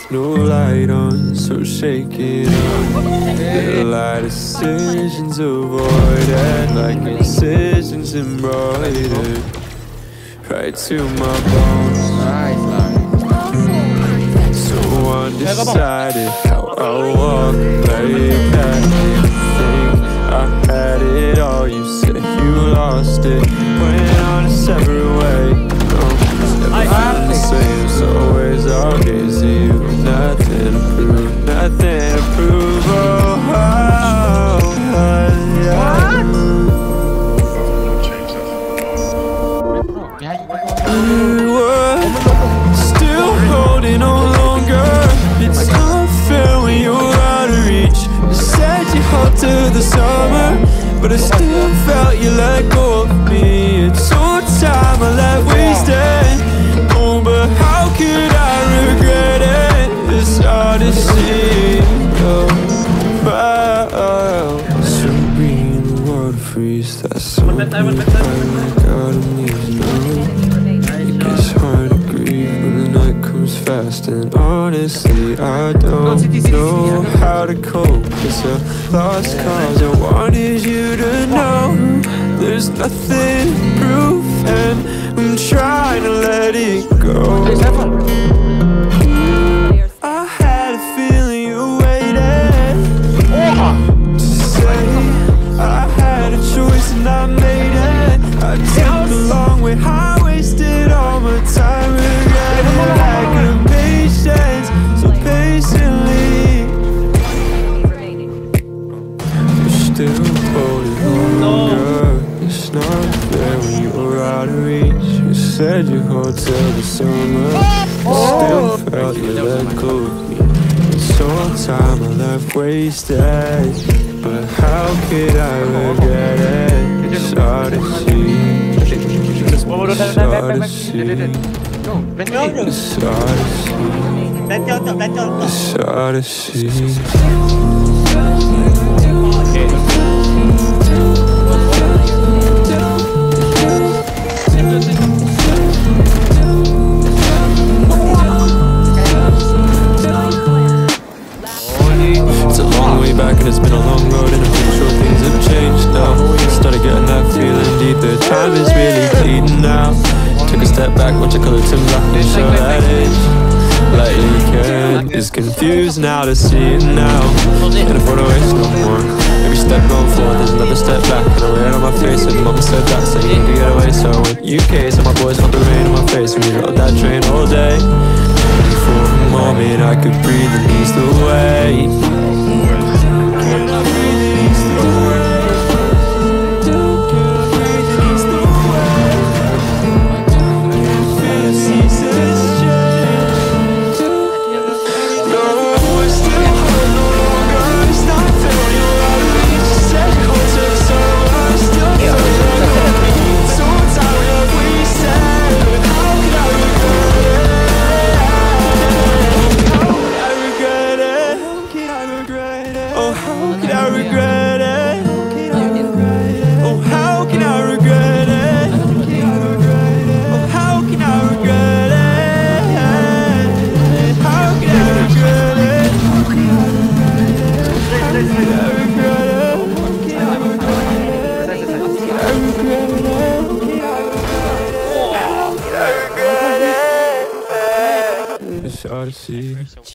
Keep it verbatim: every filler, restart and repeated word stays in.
with no light on, so shake it up. Little eye decisions avoided, like incisions embroidered right to my bones. So undecided how I walk like that. Think I had it all, you said you lost it. Went on a separate way. Never the same, so always I'll gaze at you. Nothing to prove, nothing to prove. Oh, oh, oh yeah. We were still holding on longer. It's unfair when you're out of reach. You said you hoped to the summer, but I still felt you let go of me. It's all time I let wasted. Oh, but how could I regret it? It's hard to see. Oh, wow. So being in the world freeze, that's so good. I got amnesia. It gets hard to grieve when the night comes fast. And honestly, I don't know how to cope. It's a lost cause. I wanted you to know there's nothing to prove, and I'm trying to let it go. I had a feeling you waited to say I had a choice and I made it. I took the long way, I wasted all my time regretting lack of patience, so patiently you're still holding longer. It's not fair when you're out of reach. You said you hold till the summer, but still felt you let go of me. It's all time I left wasted, but how could I regret it? It's hard to see. It's hard to see. It's hard to see. It's hard to see. It's a long way back and it's been a long road, and I'm pretty sure things have changed now. Started getting that feeling deep, the time is really bleeding now. Took a step back, watch a colour to black and show that age. Like you can, it's confused now to see it now. And I thought I waste no more. Every step going forward, there's another step back. And I wear it on my face, and mum said that, so you can get away. So I went U K, so my boys felt the rain on my face. And we rode that train all day. For a moment I could breathe and ease the way. It's hard to see.